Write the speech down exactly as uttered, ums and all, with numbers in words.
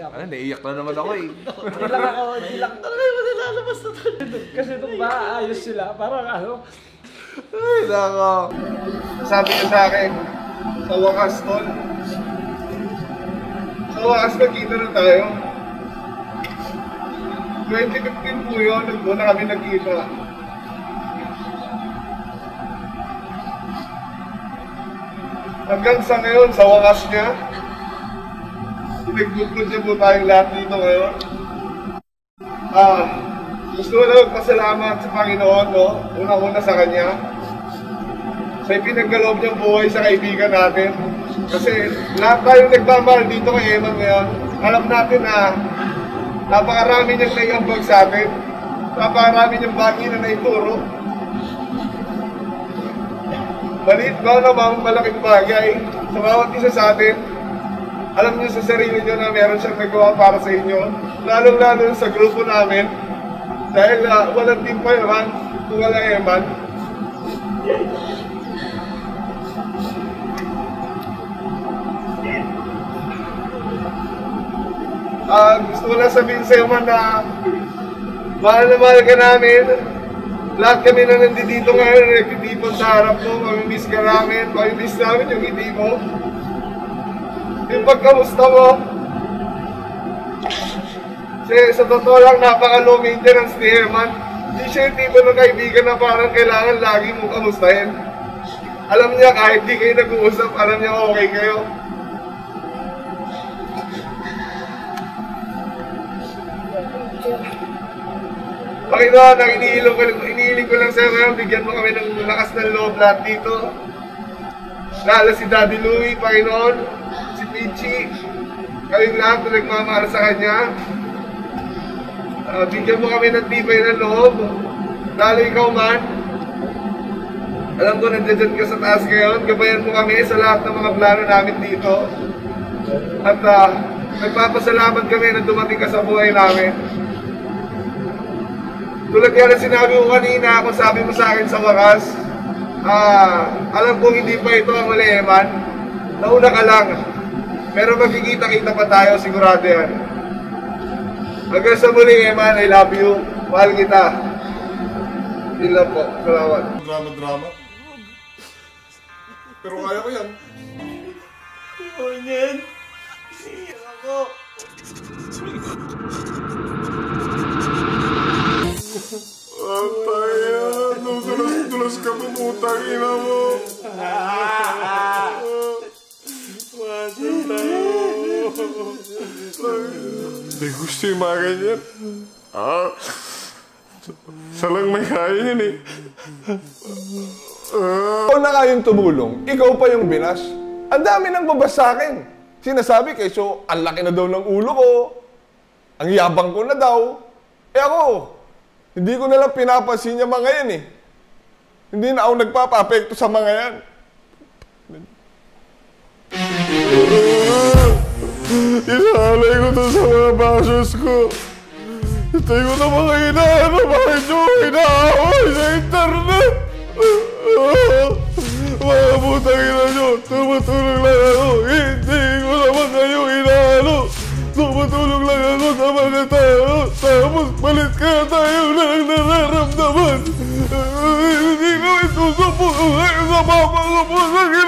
ako. Ano, naiiyak na naman ako eh. Hindi lang ako, hindi lang. Talaga yung nilalabas na tayo. Kasi nung maayos sila, parang ano. Ay, nako. Sabi niya sa akin, sa wakas tol. Sa wakas nagkita na tayo. twenty fifteen po yun, nag na kami nagkita. Hanggang sa ngayon, sa wakas niya, pinagbuklod niya po tayong lahat dito ngayon. Ah, gusto ko na magpasalamat sa Panginoon, no? Una-una sa Kanya. Sa ipinagkaloob niyang buhay sa kaibigan natin. Kasi lahat tayong nagmamahal dito kay Eman ngayon, alam natin na napakarami niyang naiambag sa atin. Napakarami niyang bagay na naituro. Maliit ba namang malaking bagay sa bawat isa sa atin? Alam niyo sa sarili niyo na meron siyang nagawa para sa inyo. Lalong-lalo sa grupo namin. Dahil uh, walang team pa naman kung wala Eman. Uh, gusto ko lang sabihin sa Eman na mahal na mahal ka namin. Lahat kami na nandito ngayon, nagtitipon sa harap mo, mamimiss ka namin, mamimiss namin yung hindi mo. Yung pagkamusta mo. Kasi sa totoo lang, napaka-low maintenance ni Eman. Hindi siya yung tipo ng kaibigan na parang kailangan lagi mong kamustahin. Alam niya kahit di kayo nag-uusap, alam niya okay kayo. Panginoon, ang inihiling ko, inihiling ko lang sa'yo ngayon, bigyan mo kami ng lakas ng loob lahat dito. Lalo si Daddy Louie, Panginoon, si Pichi, kayong lahat na nagmamahal sa Kanya. Uh, bigyan mo kami ng tibay ng loob, lalo ikaw man. Alam ko, nandiyan ka sa taas ngayon, gabayan mo kami sa lahat ng mga plano namin dito. At uh, nagpapasalamat kami na dumating ka sa buhay namin. Tulad yan na sinabi mo kanina, kung sabi mo sa akin sa wakas, ah, alam kong hindi pa ito ang mali, Eman. Nauna ka lang. Pero magkikita-kita pa tayo, sigurado yan. Hanggang sa muli, Eman, I love you. Mahal kita. Yun lang po. Salamat. Drama-drama. Pero kaya ko yan. Oo yan. Iyan ako. Atay yan. Dulas-dulas ka po, putang ina mo. Wasan tayo. Hindi gusto yung mga ganyan. Ah, salang may kaya yan eh. Ah. Ikaw na kayong tumulong, ikaw pa yung binas. Ang dami nang babas sa akin. Sinasabi kay so, ang laki na daw ng ulo ko. Ang yabang ko na daw. Eh ako, hindi ko nalang pinapansin yung mga yan eh. Hindi na ako nagpapa-apekto sa mga yan. Inaalay ko to sa mga bashers ko. Itay ko na mga inaano, bakit nyo inaaway sa internet? Mga putang ina nyo, tumutulong lang ako. Hindi ko naman kayo inaano. Tumutulong lang ako sa mga tao. Tapos palit kaya tayo lang nararamdaman. Hindi ko isusupo sa mama ko po sa